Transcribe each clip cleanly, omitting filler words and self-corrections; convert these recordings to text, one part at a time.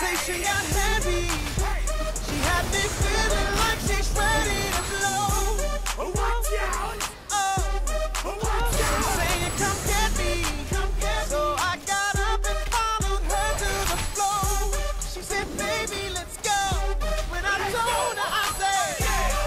conversation got heavy. She had me feeling like she's ready to blow. Watch out! She's saying, come get me. So I got up and followed her to the floor. She said, baby, let's go. When I told her, I said,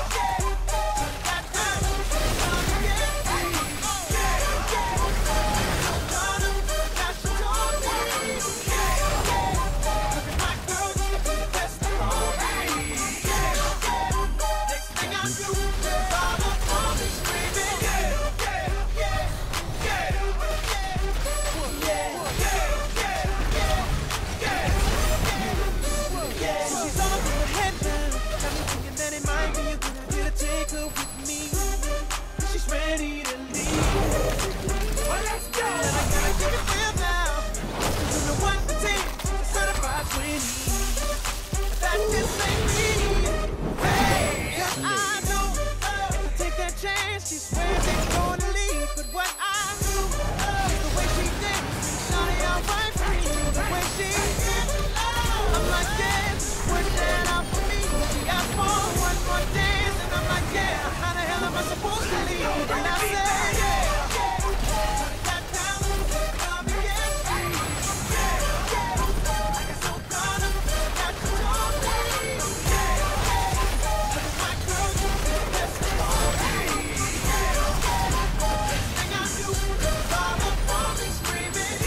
take her with me. She's ready to leave. Well, let's go. And I gotta keep it real now. To the 1 to 10, certified 20. That just ain't me. Hey, 'cause I know if I take that chance, she swears ain't gonna leave. But what I do is the way she did. Shawty alright for me. The way she did. I'm like, yes, work that out for me. She asked for one more dance. I'm like, yeah, how the hell am I supposed to leave? And I said, yeah, got down, come and get me. I got so caught up, got to talk to me. Look at my girl, that's the party. Next thing I do, all up on me screaming,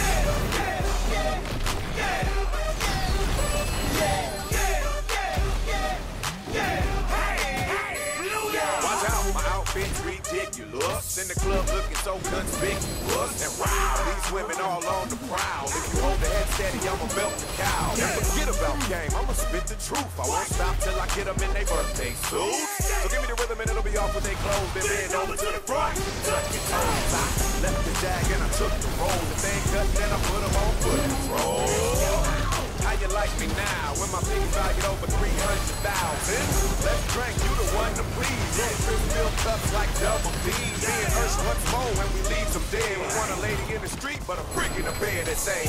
outfit's ridiculous. In the club looking so conspicuous. And wow, these women all on the prowl. If you hold the head steady, I'ma belt the cow. And forget about game, I'ma spit the truth. I won't stop till I get them in their birthday suits. So give me the rhythm and it'll be off with their clothes. Then bend over to the front, touch your toes. I left the jag and I took the roll. If they ain't cut, then I put them on foot control. How you like me now when my piggy valued over 300,000? Let's drink, you the one to please. Roll trips, fill cups like double D. Me and Ursh once more when we leave them dead. We want a lady in the street, but a freak in the bed that say,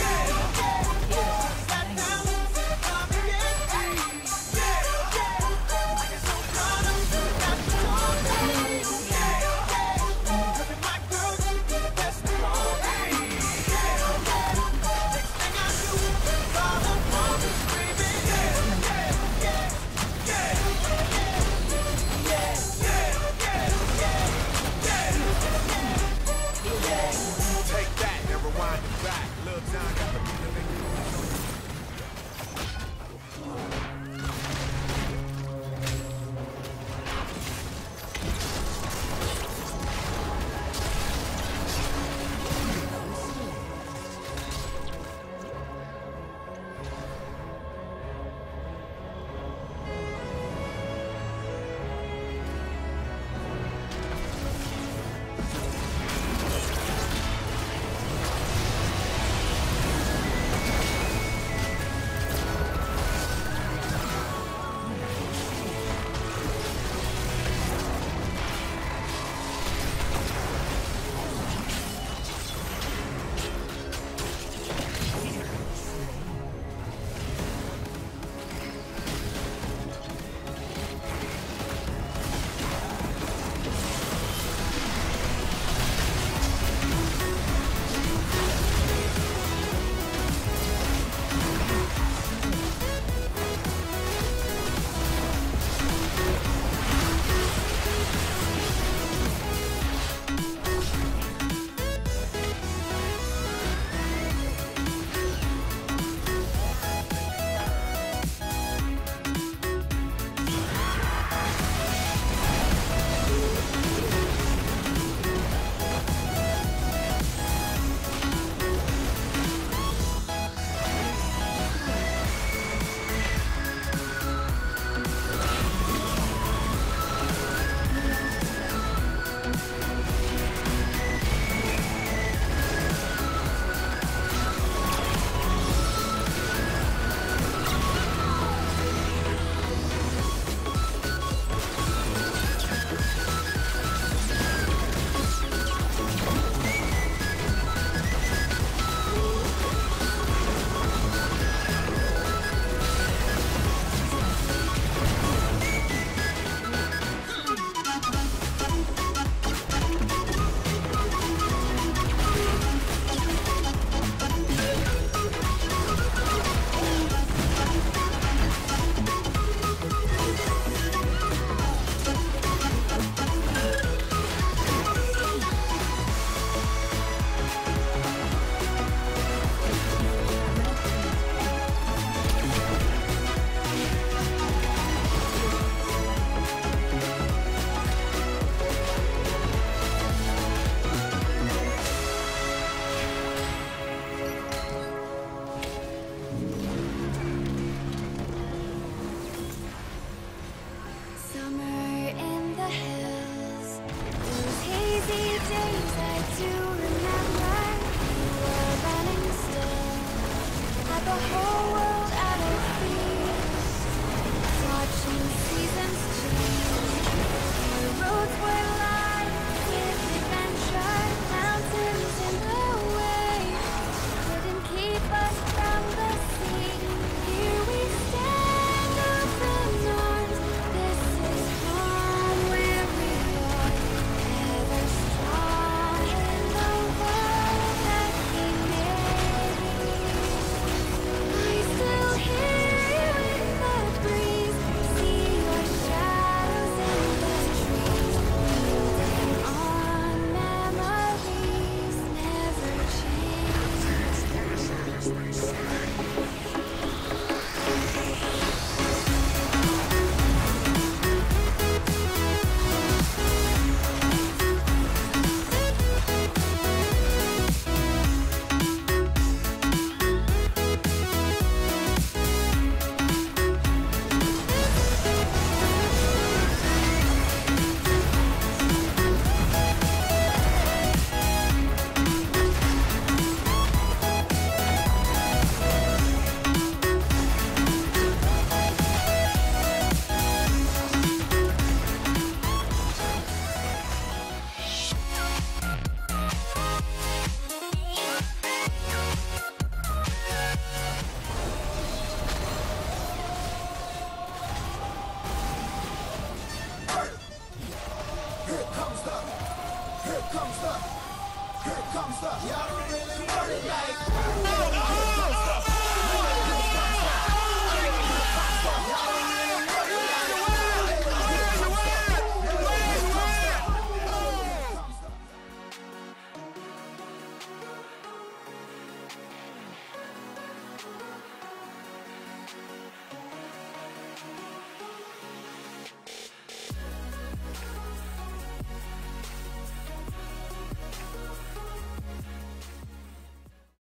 take that and rewind it back. Lil Jon got the beat to make heart.